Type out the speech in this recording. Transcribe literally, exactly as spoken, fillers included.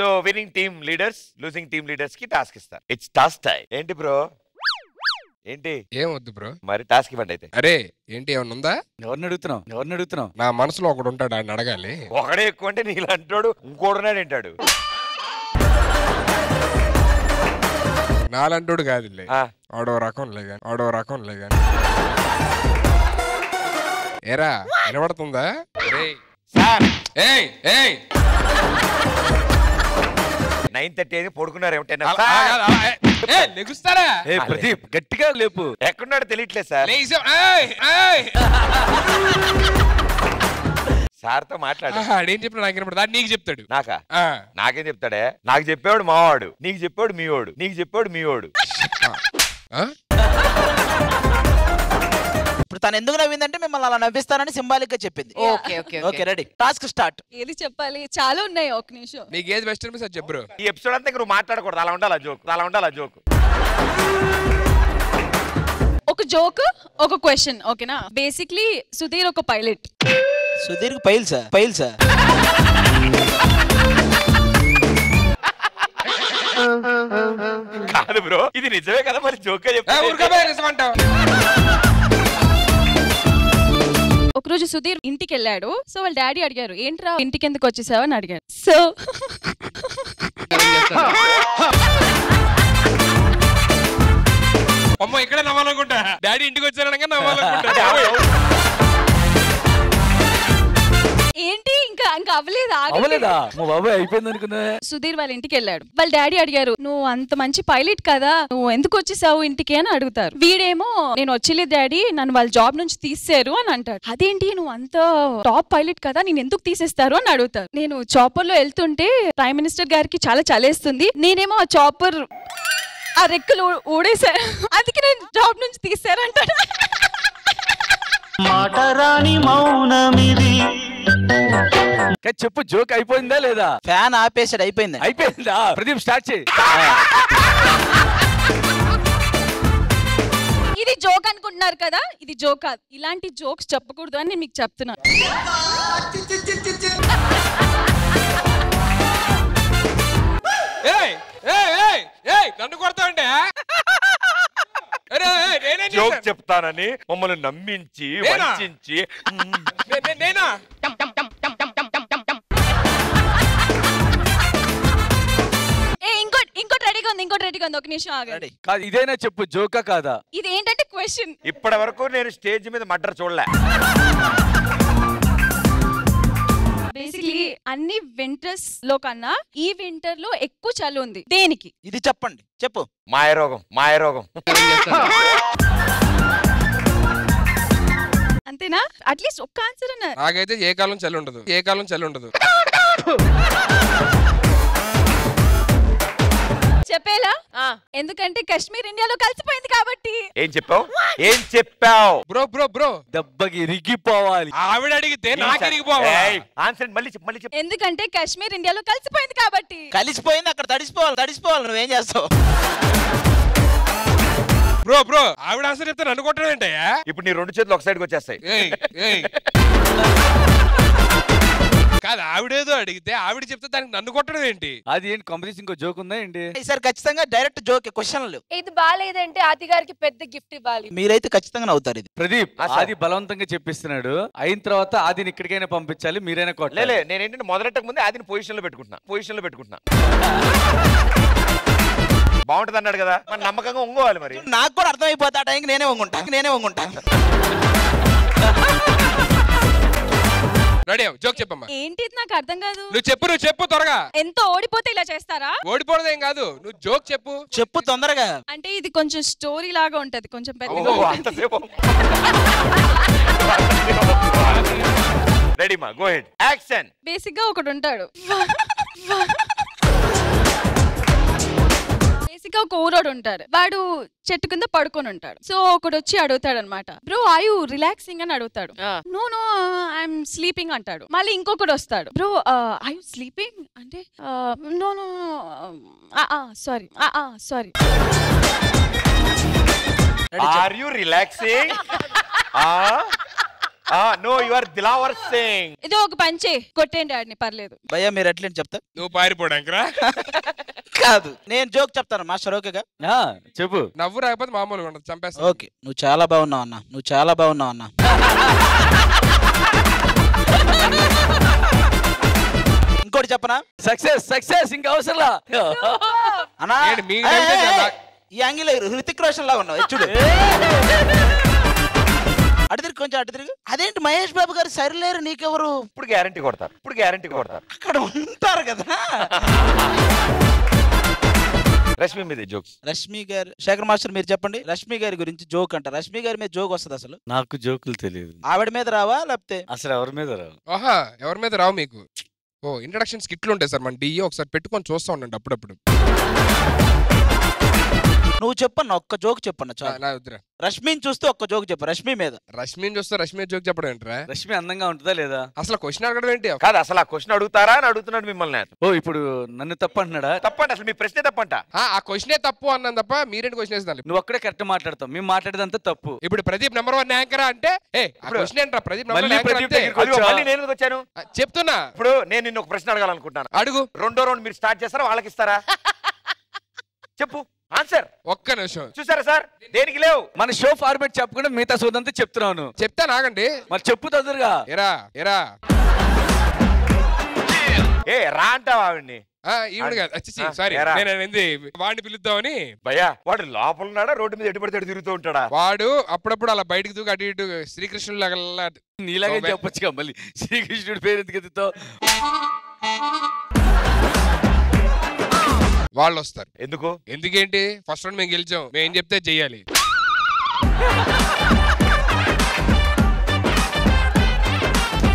So winning team leaders losing team leaders కి task ఇస్తారు. It's task time. ఏంటి bro ఏంటి ఏం వద్దు బ్రో మరి టాస్క్ ఇవ్వండి అయితే. అరే ఏంటి ఏమన్నా ఉందా? ఎవరిని అడుగుతున్నావు ఎవరిని అడుగుతున్నావు? నా మనసులో ఒకడు ఉంటాడు ఆయన అడగాలి. ఒకడే ఎక్కువ అంటే నీళ్ళంటాడు ఇంకోడున్నాడు ఏంటాడు. నాలంటోడు కాదులే ఆడో రకం లేగా ఆడో రకం లేగా. ఏరా వినబడుతుందా? నైన్ థర్టీ అయితే పడుకున్నారు లెగుస్తారా? ప్రదీప్ గట్టిగా లేపు. ఎక్కడున్నాడు తెలియట్లేదు సార్. సార్ తో మాట్లాడు. ఏం చెప్పినా నాకు వినపడదు. నీకు చెప్తాడు. నాకా? నాకేం చెప్తాడే? నాకు చెప్పేవాడు మావాడు, నీకు చెప్పాడు మీవాడు, నీకు చెప్పాడు మీవాడు. ఇప్పుడు తను ఎందుకు నవ్విందంటే మిమ్మల్ని అలా నవ్విస్తానని సింబాలిక్ గా చెప్పింది. Okay okay okay ready. Task start. ఏది చెప్పాలి? చాలా ఉన్నాయి. ఒక నిమిషం. నీకు ఏది బెస్ట్ అనిపిస్తే అది చెప్పు. ఈ ఎపిసోడ్ అంతా నువ్వు మాట్లాడకూడదు. అలా ఉండాలి జోక్, అలా ఉండాలి జోక్. ఒక జోక్ ఒక క్వశ్చన్ ఓకేనా? బేసిక్లీ సుధీర్ ఒక పైలట్. సుధీర్ పైల్సా పైల్సా కాదు బ్రో ఇది నిజమే కదా మరి జోక్ చెప్తా. ఒకరోజు సుధీర్ ఇంటికి వెళ్ళాడు. సో వాళ్ళ డాడీ అడిగారు ఏంట్రా ఇంటికి ఎందుకు వచ్చేసావు అని అడిగారు. సో అమ్మ ఇక్కడ నవ్వాలనుకుంటా. డాడీ ఇంటికి వచ్చారనగా నవ్వాలనుకుంటా. ఏంటి ఇంకా ఇంకా అవ్వలేదు. అవ్వలేదా? మా బాబాయ్ అయిపోయింది అనుకున్నా. సుధీర్ వాళ్ళ ఇంటికి వెళ్ళాడు. వాళ్ళ డాడీ అడిగారు నువ్వు అంత మంచి పైలట్ కదా నువ్వు ఎందుకు వచ్చేసావు ఇంటికి అని అడుగుతారు. వీడేమో నేను వచ్చేలేదు డాడీ నన్ను వాళ్ళ జాబ్ నుంచి తీసేరు అని అంటాడు. అదేంటి నువ్వు అంత టాప్ పైలట్ కదా నేను ఎందుకు తీసేస్తారు అని అడుగుతారు. నేను చాపర్ లో వెళ్తుంటే ప్రైమ్ మినిస్టర్ గారికి చాలా చలేస్తుంది. నేనేమో ఆ చాపర్ ఆ రెక్కలు ఊడేశారు అందుకే నేను జాబ్ నుంచి తీసారు అంటాడు. మాటరాని మౌనమిది. చెప్పు జోక్ అయిపోయిందా లేదా? ఫ్యాన్ ఆపేసాడు. అయిపోయింది. అయిపోయిందా? ప్రదీప్ స్టార్ట్ చేయి. ఇది జోక్ అనుకుంటున్నారు కదా ఇది జోక్ కాదు. ఇలాంటి జోక్స్ చెప్పకూడదు అని నేను మీకు చెప్తున్నాను. నన్ను కొడతావంటే జోక్ చెప్తానని మమ్మల్ని నమ్మించి వంచించి నేనా ఇంకోటి ఇంకోటి రెడీగా ఉంది ఇంకోటి రెడీగా ఉంది. ఒక నిమిషం ఆగండి. ఇదేనా చెప్పు జోకా కాదా? ఇది ఏంటంటే క్వశ్చన్. ఇప్పటి వరకు నేను స్టేజ్ మీద మర్డర్ చూడలే. బేసిక్లీ అన్ని వింటర్స్ లో కన్నా ఈ వింటర్ లో ఎక్కువ చలి ఉంది. దేనికి? ఇది చెప్పండి. చెప్పు. మాయరోగం మాయరోగం. అంతేనా? అట్లీస్ట్ ఒక్క ఆన్సర్ అన్నారు. నాకైతే ఏ కాలం చలి ఉండదు. ఏ కాలం చలి ఉండదు. చెప్పేలా? ఎందుకంటే కాశ్మీర్ ఇండియాలో కలిసిపోయింది కాబట్టి. ఏం చెప్పావు ఏం చెప్పావు? బ్రో బ్రో బ్రో దెబ్బకి ఇరిగిపోవాలి. ఆవిడ అడిగితే నాకు ఇరిగిపోవాలి. ఆన్సర్ మళ్ళీ చెప్పు మళ్ళీ చెప్పు. ఎందుకంటే కాశ్మీర్ ఇండియాలో కలిసిపోయింది కాబట్టి. కలిసిపోయింది అక్కడ తడిసిపోవాలి తడిసిపోవాలి. నువ్వేం చేస్తావు? బ్రో బ్రో ఆవిడ ఆన్సర్ చెప్తే నన్ను కొట్టడం ఏంటయ్యా? ఇప్పుడు నీ రెండు చేతులు ఒక సైడ్కి వచ్చేస్తాయి. కాదు ఆవిడేదో అడిగితే ఆవిడ చెప్తే దానికి నన్ను కొట్టడం ఏంటి? అది ఏంటి కాంపిటీషన్ ఇంకో జోక్ ఉందా ఏంటి? ఈసారి ఖచ్చితంగా డైరెక్ట్ జోక్ క్వశ్చన్లు. ఇది బాలేదంటే ఆతి గారికి పెద్ద గిఫ్ట్ ఇవ్వాలి. మీరైతే ఖచ్చితంగా నవ్వుతారు. ఇది ప్రదీప్ ఆది బలవంతంగా చెప్పిస్తున్నాడు. అయిన తర్వాత ఆదిని ఇక్కడికైనా పంపించాలి మీరైనా కొట్టాలి. లే నేను ఏంటంటే మొదలెట్టక ముందే ఆదిని పొజిషన్ లో పెట్టుకుంటున్నా పొజిషన్ లో పెట్టుకుంటున్నా బాగుంటది అన్నాడు కదా మన నమ్మకంగా ఒంగోవాలి. మరి నాకు కూడా అర్థమైపోతా ఆ టైంకి నేనే ఒంగుంటా నేనే ఒంగుంటా. రెడీ జోక్ చెప్పమ్మా. ఏంటి నాకు అర్థం కాదు. నువ్వు చెప్పు నువ్వు చెప్పు త్వరగా. ఎంతో ఓడిపోతే ఇలా చేస్తారా? ఓడిపోవడం ఏం కాదు నువ్వు జోక్ చెప్పు. చెప్పు తొందరగా. అంటే ఇది కొంచెం స్టోరీ లాగా ఉంటది కొంచెం పెద్దగా. రెడీ మా గో హెడ్ యాక్షన్. బేసిక్ గా ఒకడు ఉంటాడు. బేసిక్ గా ఒక ఊరోడు ఉంటాడు. వాడు చెట్టు కింద పడుకొని ఉంటాడు. సో ఒకడు వచ్చి అడుగుతాడు అనమాట బ్రో ఐ యు రిలాక్సింగ్ అని అడుగుతాడు. నో నో ఐఎమ్ స్లీపింగ్ అంటాడు. మళ్ళీ ఇంకొకడు వస్తాడు బ్రో ఐ యు స్లీపింగ్ అంటే no no sorry sorry are you relaxing no you are Dilawar Singh. ఇది ఒక పంచే కొట్టేయండి ఆడిని పర్లేదు. భయ్యా మీరు ఎట్లేంటి చెప్తా నువ్వు పారిపోవడానికి రా. కాదు నేను జోక్ చెప్తాను మాస్టర్ ఓకేగా. ఆ, చెప్పు. నవ్వు రాకపోతే మామూలుగా ఉండదు, చంపేస్తా. ఓకే నువ్వు చాలా బాగున్నావు అన్న, నువ్వు చాలా బాగున్నావు అన్న. ఇంకోటి చెప్పనా? సక్సెస్ సక్సెస్ ఇంకా అవసరంలా. అన్నా ఏంటి మీ ఏయ్, దగ్గర ఏయ్, చెప్పా? ఏయ్, ఈ యాంగిల్ హృతిక్ రోషన్ లా ఉన్నావు చూడు. అటు తిరిగి కొంచెం అటు తిరిగి. అదేంటి మహేష్ బాబు గారు సరిలేరు నీకెవరు? ఇప్పుడు గ్యారంటీ కొడతారు, ఇప్పుడు గ్యారంటీ కొడతారు. అక్కడ ఉంటారు కదా. రష్మి మీద జోక్స్. రష్మి గారు, శేఖర్ మాస్టర్ మీరు చెప్పండి. రష్మి గారి గురించి జోక్ అంట. రష్మి గారి మీద జోక్ వస్తుంది అసలు? నాకు జోకులు తెలియదు. ఆవిడ మీద రావా లేకపోతే? అసలు ఎవరి మీద రావు. ఆహా, ఎవరి మీద రావు మీకు. ఓ ఇంట్రడక్షన్ స్కిట్లు ఉంటాయి సార్ మన డిఏ, ఒకసారి పెట్టుకొని చూస్తా ఉండండి అప్పుడప్పుడు. నువ్వు చెప్పన్న ఒక్క జోక్ చెప్పన్న చాలు. నా వద్దురా. రష్మిని చూస్తే ఒక్క జోక్ చెప్పు రష్మి మీద. రష్మిని చూస్తే రష్మి జోక్ చెప్పడం ఏంట్రా? రష్మి అందంగా ఉంటుందా లేదా? అసలు క్వశ్చన్ అడగడం ఏంటి? కాదు అసలు ఆ క్వశ్చన్ అడుగుతారా అని అడుగుతున్నాడు మిమ్మల్ని. ఓ ఇప్పుడు నన్ను తప్పు అంటున్నాడా? తప్పండి, అసలు మీ ప్రశ్నే తప్పంట. ఆ ఆ క్వశ్చనే తప్పు అన్నాను తప్ప మీరేంటి క్వశ్చన్ వేస్తున్నారు? నువ్వు ఒక్కడే కరెక్ట్ మాట్లాడతావు, మేము మాట్లాడేదంతా తప్పు. ఇప్పుడు ప్రదీప్ నెంబర్ వన్ యాంకరా అంటే ఏ ఆ క్వశ్చన్ ఏంట్రా? ప్రదీప్ నెంబర్ మళ్ళీ వన్ యాంకర్ ప్రదీప్ అంతే. దగ్గరికి అదిగో, వచ్చా? మళ్ళీ నేను ఎందుకు వచ్చాను? ఆ, చెప్తున్నా. ఇప్పుడు నేను నిన్ను ఒక ప్రశ్న అడగాలనుకుంటాను. అడుగు. రెండో రౌండ్ మీరు స్టార్ట్ చేస్తారా వాళ్ళకి ఇస్తారా? చెప్పు ఆన్సర్. ఒక్క నిమిషం. చూసారా సార్, దేనికి లేవు. మన షో ఫార్మేట్ చెప్పకుండా మిగతా సోదంతా చెప్తున్నాను. చెప్తా నాగండి. మరి చెప్పు తొందరగా. ఎరా ఎరా ఏ రా అంటావా ఆవిడ్ని? ఈవిడ కాదు, ఆ, సారీ ఎరా. నేను ఏంది వాడిని పిలుద్దామని. భయ్యా వాడు లోపల ఉన్నాడా రోడ్డు మీద ఎటు పడితే అటు తిరుగుతూ ఉంటాడా? వాడు అప్పుడప్పుడు అలా బయటకు దూకి అటు ఇటు శ్రీకృష్ణుడు లాగా నీలాగే చెప్పొచ్చుగా మళ్ళీ శ్రీకృష్ణుడి పేరు ఎందుకు ఎత్తుతావు? వాళ్ళు వస్తారు. ఎందుకు? ఎందుకేంటి? ఫస్ట్ రౌండ్ మేము గెలిచాం, మేము ఏం చెప్తే చెయ్యాలి.